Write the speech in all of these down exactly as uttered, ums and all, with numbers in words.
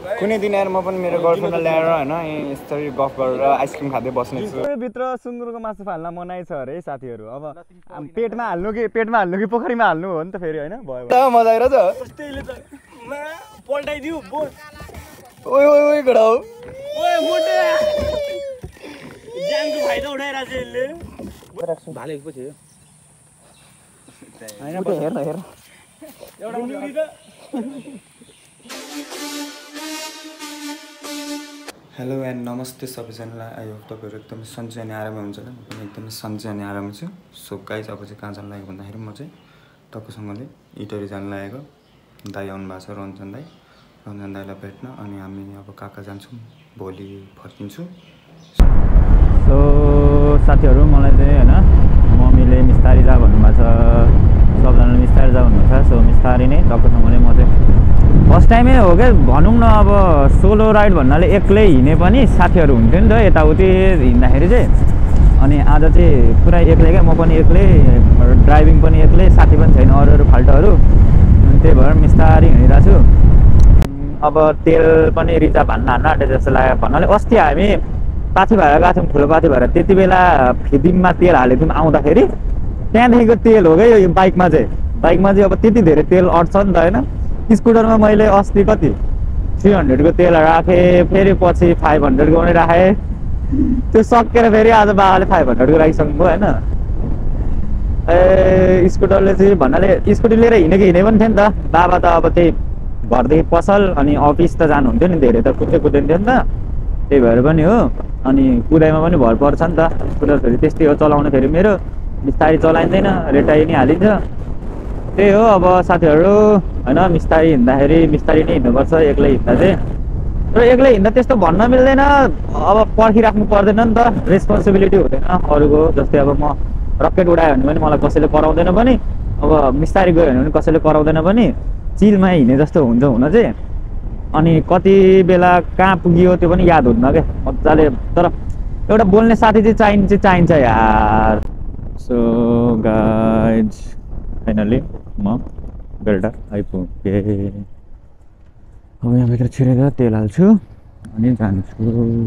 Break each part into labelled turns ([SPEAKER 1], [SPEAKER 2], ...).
[SPEAKER 1] कुनै दिन यार म पनि मेरो गर्लफ्रेन्डलाई ल्याएर हैन यसरी गफ गरेर आइसक्रिम खाँदै बस्ने छु। भित्र सुँगुरको मासु फाल्न मनाइ छ अरे साथीहरु। अब पेटमा हाल्नु कि पेटमा हाल्नु कि पोखरीमा हाल्नु हो नि त फेरि हैन भयो। मजा आइरहेछ। त्यसले त पल्टाइदिउ बोल। ओइ ओइ ओइ गडाउ। ओइ मोटे। ज्यानको फाइदा उठाइराछ यसले। भालेको पछि हो। हैन पछि हेर्न हेर। एउटा मुरी त हेलो एन्ड नमस्ते सबैजनालाई। आई होप तपाईँहरू एकदमै सन्चै अनि आरामै हुन्छ होला। म पनि एकदमै सन्चै अनि आरामै छु। सो गाइज अब चाहिँ कहाँ जानु लागेको भन्दाखेरि म चाहिँ टक्कसँगले इटरी जानु लागेको। दाइ आउनु भएको छ, रञ्जन दाइ। रञ्जन दाइलाई भेट्न अनि हामी अब कहाँ कहाँ जान्छौँ, भोलि फर्किन्छु। सो साथीहरू मलाई चाहिँ होइन मम्मीले मिस्तारी जा भन्नुभएको छ, सबजनाले मिस्तारी जा भन्नुहुन्छ। सो मिस्तारी नै टक्कसँगले म चाहिँ फर्स्ट टाइमै हो क्या भनौँ न। अब सोलो राइड भन्नाले एक्लै हिँडे पनि साथीहरू हुन्थ्यो नि त यताउति हिँड्दाखेरि चाहिँ। अनि आज चाहिँ पुरा एक्लै क्या, म पनि एक्लै, ड्राइभिङ पनि एक्लै, साथी पनि छैन अरू अरू फाल्टोहरू। अनि त्यही भएर मिस्तारी हिँडिरहेको छु। अब तेल पनि रिजर्भ हान्न हान्न आँटे जस्तो लाग्यो। भन्नाले अस्ति हामी पाथी भएर गएको थियौँ, ठुलो पाथी भएर। त्यति बेला फिदिममा तेल हालेको थियौँ आउँदाखेरि। त्यहाँदेखिको तेल हो क्या यो बाइकमा चाहिँ। बाइकमा चाहिँ अब त्यति धेरै तेल अट्छ नि त होइन। स्कुटरमा मैले अस्ति कति थ्री हन्ड्रेडको तेल राखेँ, फेरि पछि फाइभ हन्ड्रेडको पनि राखेँ। त्यो सकेर फेरि आज बाबाले फाइभ हन्ड्रेडको राखिसक्नुभयो होइन। ए स्कुटरले चाहिँ भन्नाले स्कुटी लिएर हिँडेको हिँडे पनि थियो नि त। बाबा त अब त्यही घरदेखि पसल अनि अफिस त जानुहुन्थ्यो नि, धेरै त कुद्दै कुद्दैन थियो नि त। त्यही भएर पनि हो। अनि कुदाइमा पनि भर पर्छ नि त। स्कुटर फेरि त्यस्तै हो चलाउनु, फेरि मेरो बिस्तारै चलाइँदैन, रेटाइ नै हालिन्छ। त्यही हो अब साथीहरू होइन। मिस्तारी हिँड्दाखेरि मिस्तारी नै हिँड्नुपर्छ एक्लै हिँड्दा चाहिँ। तर एक्लै हिँड्दा त्यस्तो भन्न मिल्दैन, अब पर्खिराख्नु पर्दैन नि त, रेस्पोन्सिबिलिटी हुँदैन अरूको। जस्तै अब म रकेट उडायो भने पनि मलाई कसैले कराउँदैन पनि, अब मिस्तारी गयो भने पनि कसैले कराउँदैन पनि। चिलमा हिँडे जस्तो हुन्छ हुन चाहिँ। अनि कति बेला कहाँ पुगियो त्यो पनि याद हुन्न क्या मजाले। तर एउटा बोल्ने साथी चाहिँ चाहिन्छ चाहिन्छ यार। सो गाइज फाइनली म बेलटार आइपुगेँ। अब यहाँभित्र छिरेर तेल हाल्छु अनि जान्छु।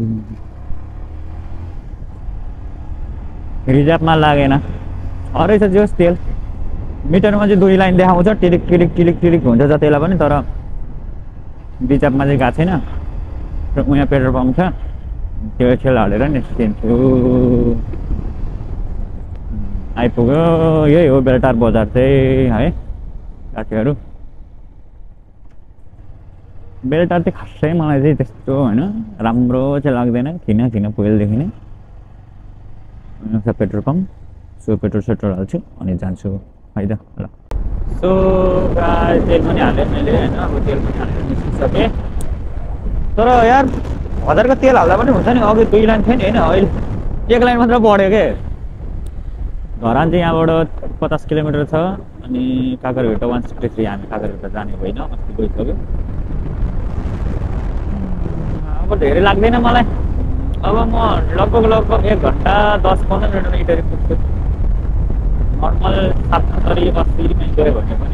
[SPEAKER 1] रिजर्भमा लागेन रहेछ जोस् तेल। मिटरमा चाहिँ दुई लाइन देखाउँछ, टिलिक टिलिक टिलिक टिलिक हुन्छ जतिलाई पनि। तर रिजर्भमा चाहिँ गएको छैन। र उहाँ पेट्रोल पम्प छ, त्यो खेल हालेर निस्किन्छु। आइपुग्यो, यही हो बेलटार बजार चाहिँ है साथीहरू। बेलटार चाहिँ खासै मलाई चाहिँ त्यस्तो होइन राम्रो चाहिँ लाग्दैन, किन किन पहिलेदेखि नै। पेट्रोल पम्प, सो पेट्रोल सेट्रोल हाल्छु अनि जान्छु है त ल। सो गाइस तेल पनि हालेँ मैले होइन। अब तेल पनि हालेर निस्किसकेँ। तर यार हजारको तेल हाल्दा पनि हुन्छ नि। अघि दुई लाइन थियो नि होइन, अहिले एक लाइन मात्र बढ्यो क्या। धरान चाहिँ यहाँबाट पचास किलोमिटर छ। अनि काँकरभिट्टा वान सिक्सटी थ्री हामी काँकरभिट्टा जाने होइन, अस्ति गइसक्यो। अब धेरै लाग्दैन मलाई। अब म लगभग लगभग एक घन्टा दस पन्ध्र मिनटमा इटरी पुग्छु। नर्मल सत्तरी अस्सीमै गयो भने पनि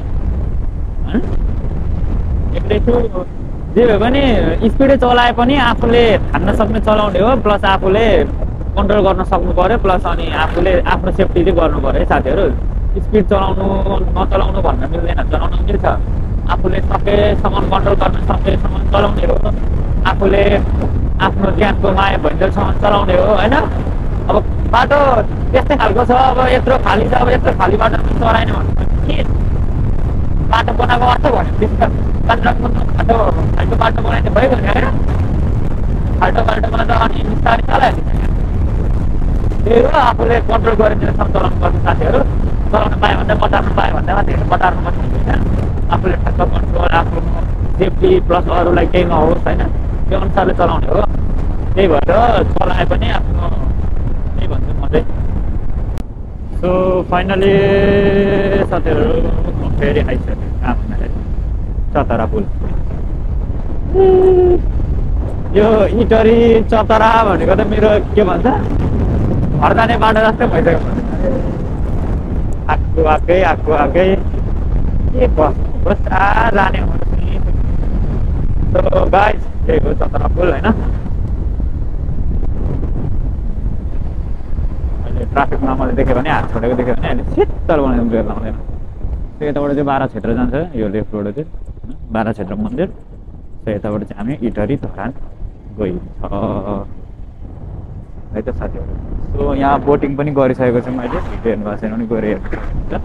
[SPEAKER 1] एक्लै छु। जे भए पनि स्पिडै चलाए पनि आफूले थान्न सक्ने चलाउने हो, प्लस आफूले कन्ट्रोल गर्न सक्नु पऱ्यो, प्लस अनि आफूले आफ्नो सेफ्टी चाहिँ गर्नु पऱ्यो है साथीहरू। स्पिड चलाउनु नचलाउनु भन्न मिल्दैन, चलाउनु मिल्छ। आफूले सकेसम्म कन्ट्रोल गर्न सकेसम्म चलाउने हो। आफूले आफ्नो ज्यानको माया भइन्जेलसम्म चलाउने हो होइन। अब बाटो त्यस्तै खालको छ, अब यत्रो खाली छ। अब यत्रो खाली बाटो चलाएन भने के बाटो बनाएको अर्थ भने खाल्टो खाल्टो बाटो बनाइदिनु भयो भने होइन। खाल्टो बाटोमा त अनि बिस्तारै चलाइहाल्छ। त्यही हो आफूले कन्ट्रोल गरिदिनसम्म चलाउनु पर्छ साथीहरू। चलाउनु पायो भने बचार्नु पायो भन्दैमा धेरै बचार्नु पनि होइन। आफूले ठ्याक्क कन्ट्रोल, आफ्नो सेफ्टी प्लस अरूलाई केही नहोस् होइन, त्यो अनुसारले चलाउने हो। त्यही भएर चलाए पनि आफ्नो त्यही भन्छु म चाहिँ। सो फाइनली साथीहरू म फेरि आइसकेँ कहाँ भन्दाखेरि चतरा पुल। यो इटरी चतरा भनेको त मेरो के भन्छ घर जाने बाटो जस्तै भइसक्यो। आएको आएकै आएको आएकै के बस्नु बस्छ जाने। सो गाइस
[SPEAKER 2] त्यही हो चतरा पुल होइन। अहिले ट्राफिकमा मैले देखेँ भने हात छोडेको देख्यो भने अहिले शीतल बनाइदिनु बेर लाउँदैन। त्यो यताबाट चाहिँ बाह्र क्षेत्र जान्छ यो लेफ्ट रोड चाहिँ होइन, बाह्र क्षेत्र मन्दिर। सो यताबाट चाहिँ हामी इटहरी धरान गइन्छ है त साथीहरू। सो यहाँ बोटिङ पनि गरिसकेको छु मैले, भिडियो हेर्नु भएको छैन भने गएर हेर्नु हुन्छ।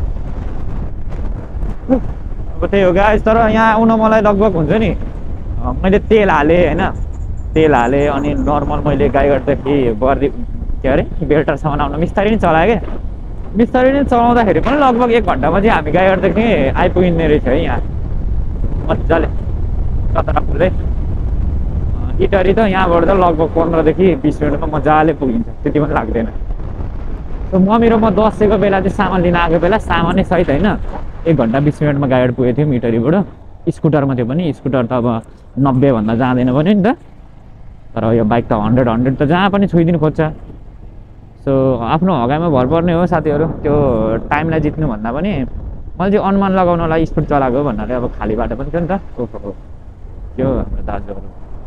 [SPEAKER 2] अब त्यही हो गाइस, तर यहाँ आउन मलाई लगभग हुन्छ नि, मैले तेल हालेँ होइन, तेल हालेँ अनि नर्मल मैले गाईघाटदेखि बर्दी के अरे बेल्टरसम्म आउन बिस्तारै नै चलाएँ क्या। बिस्तारै नै चलाउँदाखेरि पनि लगभग एक घन्टामा चाहिँ हामी गाईघाटदेखि आइपुगिने रहेछ है यहाँ मजाले चतरा पुल है। इटहरी त यहाँबाट त लगभग पन्ध्रदेखि बिस मिनटमा मजाले पुगिन्छ, त्यति पनि लाग्दैन। सो म मेरो म दसैँको बेला चाहिँ सामान लिन आएको बेला सामानै सहित होइन एक घन्टा बिस मिनटमा गाइड पुगेको थियौँ इटहरीबाट। स्कुटरमा थियो पनि, स्कुटर त अब नब्बेभन्दा जाँदैन पनि नि त, तर यो बाइक त हन्ड्रेड हन्ड्रेड त जहाँ पनि छुइदिनु खोज्छ। सो आफ्नो हगाइमा भर पर्ने हो साथीहरू, त्यो टाइमलाई जित्नुभन्दा पनि मैले चाहिँ अनुमान लगाउनलाई स्पिड चलाएको भन्नाले अब खाली बाटो पनि थियो नि त। ओहो त्यो हाम्रो दाजुहरू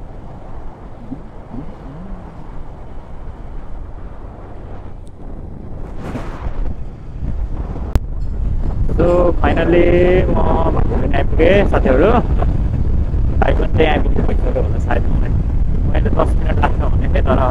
[SPEAKER 2] सो फाइनल्ली म भातुङ आइपुगेँ साथीहरू। बाइक पनि त्यही आइपुग्नु भइसक्यो होला सायद, मैले दस मिनट लाग्छ भने थिएँ तर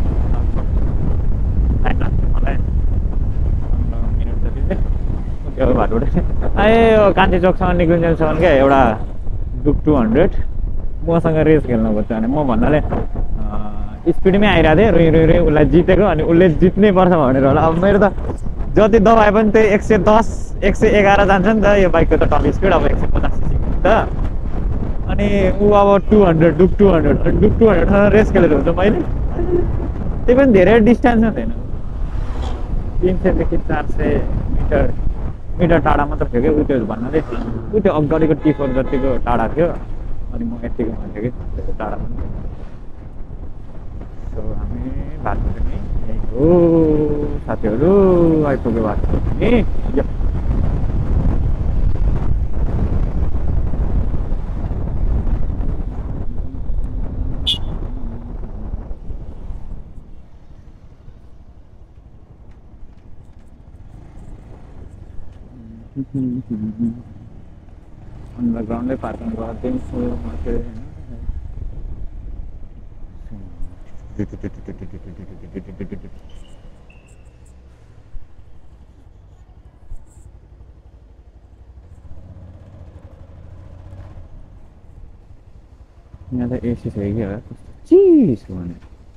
[SPEAKER 2] टाइम लाग्छ मलाई पन्ध्र मिनट जति चाहिँ त्यो भाटबाट ए यो कान्छी चोकसम्म निक्लिन्जेलसम्म क्या एउटा डुक टू हन्ड्रेड मसँग रेस खेल्नु खोज्छ भने म भन्नाले स्पिडमै आइरहेको थिएँ, रुई रुई रुई उसलाई जितेको अनि उसले जित्नै पर्छ भनेर होला। अब मेरो त जति दबाए पनि त्यही एक सय दस एक सय एघार जान्छ नि त यो बाइकको त टप स्पिड, अब एक सय पचास सिसी त। अनि ऊ अब two hundred Duke two hundred Duke two हन्ड्रेडसँग रेस खेलेर हुन्छ मैले, त्यही पनि धेरै डिस्टेन्समा थिएन, तिन सयदेखि चार सय मिटर मिटर टाढा मात्र थियो क्या ऊ त्यो भन्नाले। ऊ त्यो अगाडिको टी फोर जतिको टाढा थियो अनि म यतिको भन्थेँ कि त्यो टाढा पनि। सो हामी बाटो पनि यही हो साथीहरू, आइपुग्यो बाटो पनि। अन्डरग्राउन्डै पार्किङ गरिदिन्छु म चाहिँ यहाँ त एसी छ कि होला, कस्तो चिसो भने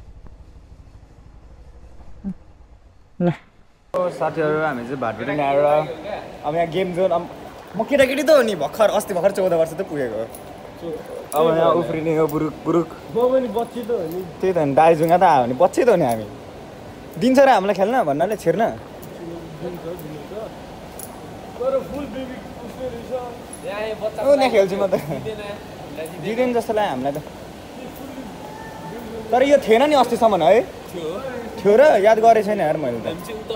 [SPEAKER 2] ल।
[SPEAKER 1] साथीहरू हामी चाहिँ भाटबिटिङ आएर अब यहाँ गेम जोन, अब म केटाकेटी त हो नि, भर्खर अस्ति भर्खर चौध वर्ष त पुगेको हो। अब यहाँ उफ्रिने हो बुरुक बुरुक, बच्ची त हो नि, त्यही त नि दाइजुङ्गा त आयो भने बच्ची त हो नि। हामी दिन्छ र हामीलाई खेल्न भन्नाले छिर्न यहाँ खेल्छु म त, दिँदैन जस्तो लाग्यो हामीलाई त। तर यो थिएन नि अस्तिसम्म है, थियो र याद गरेको छैन यार मैले त।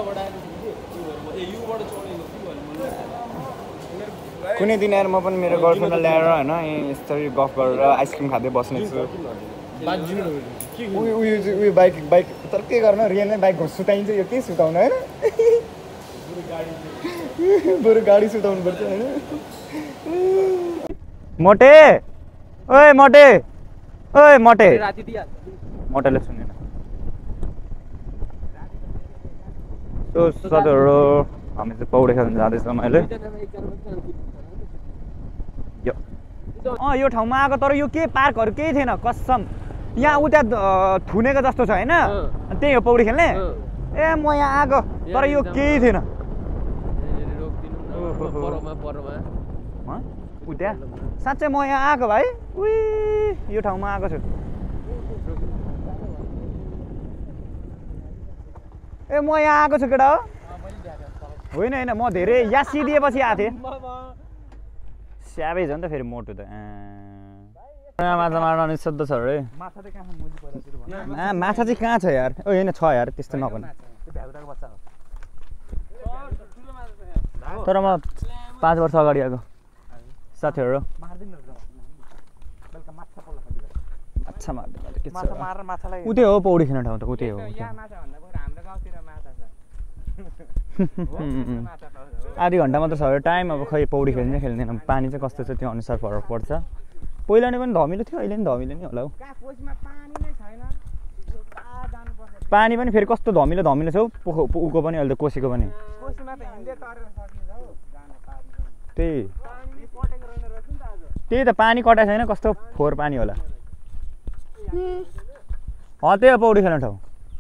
[SPEAKER 1] कुनै दिन यार म पनि मेरो गर्लफ्रेन्डलाई ल्याएर होइन यसरी गफ गरेर आइसक्रिम खाँदै बस्ने छु। उयो उयो उयो बाइक बाइक तर के गर्नु, रियलमै बाइक सुताइन्छ, यो के सुताउनु होइन, बरु गाडी सुताउनु पर्छ होइन।
[SPEAKER 2] मोटे ओए मोटे ओए मोटे मोटेले सुनेन। सो साथीहरू हामी चाहिँ पौडी खेल्न जाँदैछौँ अहिले। अँ यो ठाउँमा आएको तर यो के पार्कहरू केही थिएन कसम, यहाँ उता थुनेको जस्तो छ होइन, त्यही हो पौडी खेल्ने। ए म यहाँ आएको तर यो केही थिएन उता, साँच्चै म यहाँ आएको भाइ, उही यो ठाउँमा आएको छु। ए म यहाँ आएको छु केटा हो, होइन होइन म धेरै या सिदिएपछि आएको थिएँ। स्याबेज हो नि त फेरि मोटो त। माछा मार्न अनि सद्ध छ अरे, माछा चाहिँ कहाँ छ यार, ओ होइन छ यार त्यस्तो नभन्। तर म पाँच वर्ष अगाडि आएको साथीहरू। माछा मार्दै मात्रै के छ
[SPEAKER 3] माछा मारेर माछालाई
[SPEAKER 2] उतै हो पौडी खेल्ने ठाउँ त उतै हो
[SPEAKER 3] यहाँ माछा भन्दा बरु हाम्रो गाउँतिर माछा छ
[SPEAKER 2] आधी घन्टा मात्र छ टाइम अब खै पौडी खेल्ने खेल्दैन पानी चाहिँ कस्तो छ त्यो अनुसार फरक पर्छ पहिला नै पनि धमिलो थियो अहिले नि धमिलो नै होला हौ पानी पनि फेरि कस्तो धमिलो धमिलो छ हौ उको पनि अहिले त कोसीको पनि त्यही त्यही त पानी कटाएको छैन कस्तो फोहोर पानी होला अँ त्यही हो पौडी खेल्ने ठाउँ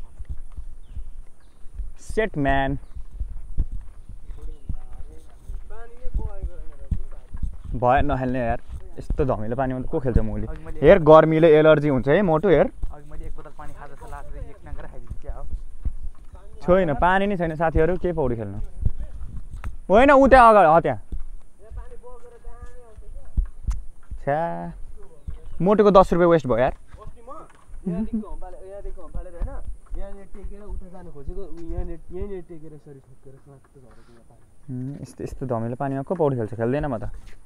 [SPEAKER 2] सेट म्यान भयो नखेल्ने यार यस्तो धमिलो पानीमा त को खेल्छ मुली हेर गर्मीले एलर्जी हुन्छ है मोटो हेर छैन पानी नै छैन साथीहरू के पौडी खेल्नु होइन उ त्यहाँ अगाडि अँ त्यहाँ छ्या मोटोको दस रुपियाँ वेस्ट भयो यार यस्तो यस्तो धमिलो पानीमा को पौडी खेल्छ खेल्दैन म त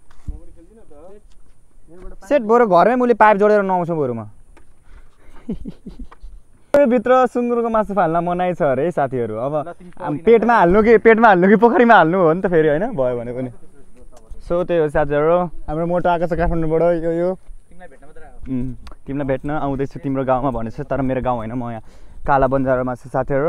[SPEAKER 2] सेट बरु घरमै मैले पाइप जोडेर नुहाउँछु बरु म भित्र सुँगुरको मासु फाल्न मनाइ छ अरे साथीहरू अब पेटमा हाल्नु कि पेटमा हाल्नु कि पोखरीमा हाल्नु हो नि त फेरि होइन भयो भने पनि सो त्यही हो साथीहरू हाम्रो मोटो आएको छ काठमाडौँबाट यो यो तिमीलाई भेट्न आउँदैछु तिम्रो गाउँमा भनेछ तर मेरो गाउँ होइन म यहाँ काला बन्जारामा छु साथीहरू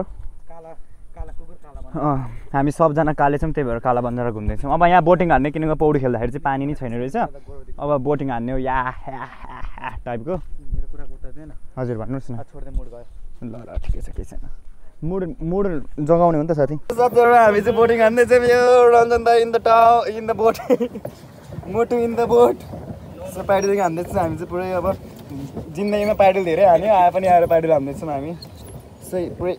[SPEAKER 2] हामी सबजना काले छौँ त्यही भएर काला बन्जारा घुम्दैछौँ अब यहाँ बोटिङ हान्ने किनकि पौडी खेल्दाखेरि चाहिँ पानी नै छैन रहेछ अब बोटिङ हान्ने हो या टाइपको हजुर भन्नुहोस् न ल ल ठिकै छ केही छैन मुड मुड जगाउने हो नि त साथी साथीहरू हामी चाहिँ बोटिङ हान्दैछौँ यो रञ्जन दाइ in the tow in the boat मोटु in the boat so paddle हान्दैछौँ हामी चाहिँ पुरै अब जिन्दगीमा पाइडल धेरै हान्यो आए पनि आएर पाइडल हान्दैछौँ हामी सही पुरै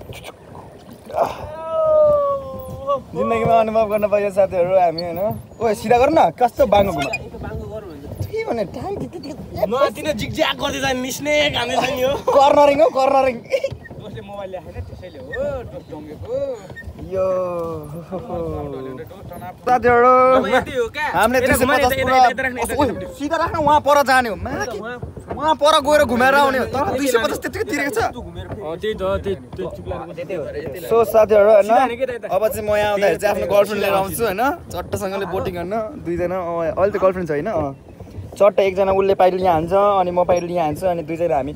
[SPEAKER 2] जिन्दगीमा अनुभव गर्न पाइयो साथीहरू हामी होइन ओ सिधा गर्नु न कस्तो बाङ्गो घुमा के भने टाइम
[SPEAKER 3] नतिन जिगज्याग गर्दै जाने मिस्ने घाम्दै छ नि हो
[SPEAKER 2] कर्नरिङ हो कर्नरिङ
[SPEAKER 3] दोस्ले मोबाइल ल्याएन त्यसैले हो दोस डोंगेको
[SPEAKER 2] यो साथीहरू हामीले दुई सय पचास पुरा सिधा राख्न वहाँ पर जाने हो वहाँ पर गएर घुमेर आउने हो तर दुई सय पचास त्यतिकै तिरेको छ सो साथीहरू होइन अब चाहिँ म यहाँ आउँदाखेरि चाहिँ आफ्नो गर्लफ्रेन्ड लिएर आउँछु होइन चट्टसँगले बोटिङ गर्न दुईजना अहिले त गर्लफ्रेन्ड छ होइन चट्ट एकजना उसले पाइडल यहाँ हान्छ अनि म पाइडल यहाँ हान्छु अनि दुईजना हामी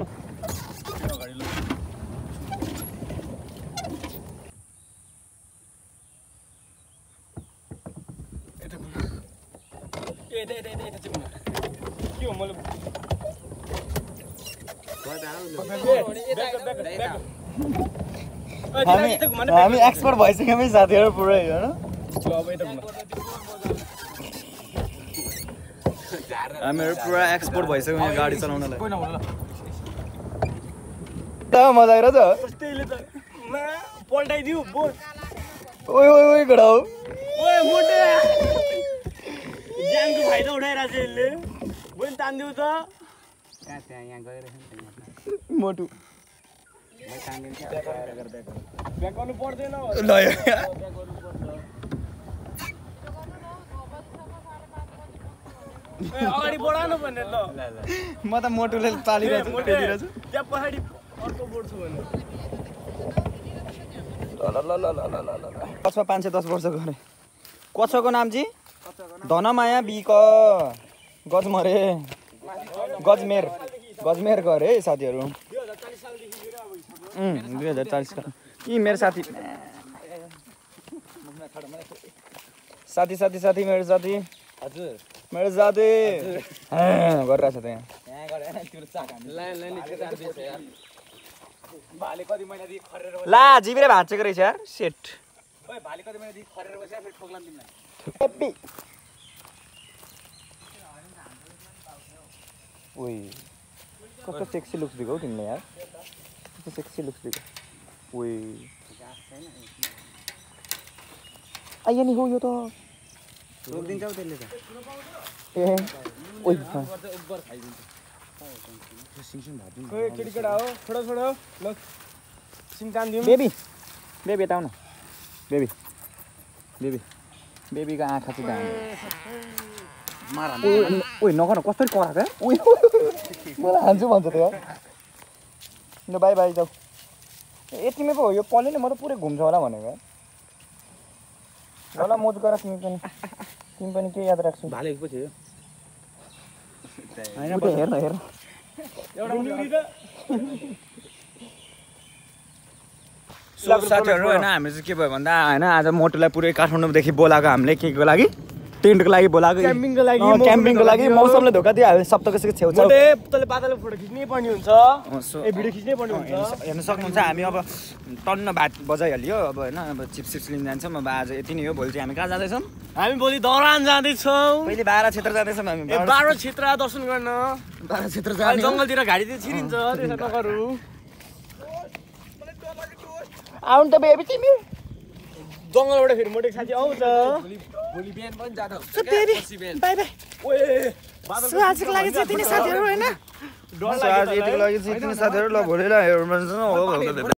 [SPEAKER 2] हामी एक्सपर्ट भइसक्यौँ है साथीहरू पुरै होइन हामीहरू पुरा एक्सपोर्ट भइसक्यौँ यहाँ गाडी चलाउनलाई मजा आइरहेछ
[SPEAKER 3] पल्टाइदिउ बोल
[SPEAKER 2] ओइ ओइ ओइ घोडा हो
[SPEAKER 3] ओए मोटे ज्यानको फाइदा उठाइरहेछ यसले बोल तान्दिउ त त्यहाँ त्यहाँ यहाँ गएर
[SPEAKER 2] मोटु
[SPEAKER 3] ब्याक गर्नु पर्दैन
[SPEAKER 2] ल
[SPEAKER 3] अगाडि बढाउनु भन्ने ल
[SPEAKER 2] म त मोटुले पालिरहेछु पेदिरहेछु
[SPEAKER 3] त्यहाँ पछाडि अर्को बढ्छु भने
[SPEAKER 2] ल ल ल ल ल ल कछुवा पाँच सय दस वर्ष गरे कछुवाको नाम चाहिँ धनमाया बिक गजमरे गजमेर गजमेर गरे है साथीहरू दुई हजार चालिसको यी मेरो साथी साथी साथी साथी मेरो साथी हजुर मेरो साथी गरिरहेको छ त यहाँ ला जिब्रे भाँचेको रहेछ यार सेट ओइ कस्तो सेक्सी लुक्स दिएको हौ तिमीले यार कस्तो सेक्सी लुक्स दिएको ओइ आइया नि हो यो त
[SPEAKER 3] रोकिदिन्छौ त्यसले त
[SPEAKER 2] ए ओइ
[SPEAKER 3] ओए केटीकेटा हो छोडो छोडो ल सिम कान दिउँ
[SPEAKER 2] बेबी बेबी यता आऊ न बेबी बेबी बेबीको आँखा चाहिँ दामी
[SPEAKER 1] ओइ नगर कसरी कराएको ओइ मलाई हान्छु भन्छ त यार ल बाई बाई जाऊ यतिमै पो हो यो पल्ले नै म त पुरै घुम्छ होला भनेको ल ल मोज गर तिमी पनि तिमी पनि के याद राख्छौ
[SPEAKER 3] भालेको पो थियो
[SPEAKER 1] हैन पो हेर्न हेर्न
[SPEAKER 3] एउटा मुली त
[SPEAKER 1] साथीहरु हैन हामी चाहिँ के भयो भन्दा हैन आज मोटुलाई पुरै काठमाडौँदेखि बोलाएको हामीले के को लागि टेन्टको लागि बोलाएको
[SPEAKER 3] क्याम्पिङको लागि
[SPEAKER 1] क्याम्पिङको लागि मौसमले धोका दियो हामी सप्तकसीको छेउछाउ
[SPEAKER 3] मोटे तले बादलले फोटो खिच्नै पर्ने हुन्छ ए भिडियो खिच्नै पर्ने हुन्छ
[SPEAKER 1] हेर्न सक्नुहुन्छ हामी अब टन्न भात बजाइहाल्यो अब हैन अब चिप्स चिप्स लिन जान्छौँ अब आज यति नै हो भोलि चाहिँ हामी कहाँ जाँदैछौँ
[SPEAKER 3] हामी भोलि दौरान जाँदैछौँ
[SPEAKER 1] पहिले बाह्र क्षेत्र जाँदैछौँ हामी
[SPEAKER 3] ए बाह्र क्षेत्र दर्शन गर्न
[SPEAKER 1] बाह्र क्षेत्र जाने
[SPEAKER 3] जङ्गलतिर घाडी चाहिँ छिरिन्छ त्यसो नगरौ
[SPEAKER 1] आउनु त बेबी तिमी
[SPEAKER 3] जङ्गलबाट फेरि मोटे साथी आउँछ
[SPEAKER 4] भोलि बिहान पनि जाँदा हुन्छ
[SPEAKER 1] सो बेबी बाई बाई
[SPEAKER 3] ओए
[SPEAKER 1] सो आजको लागि चाहिँ यति नै साथीहरु हैन
[SPEAKER 3] डर
[SPEAKER 1] आज यतिको लागि चाहिँ यति नै साथीहरु ल भोलि ल हेर्नु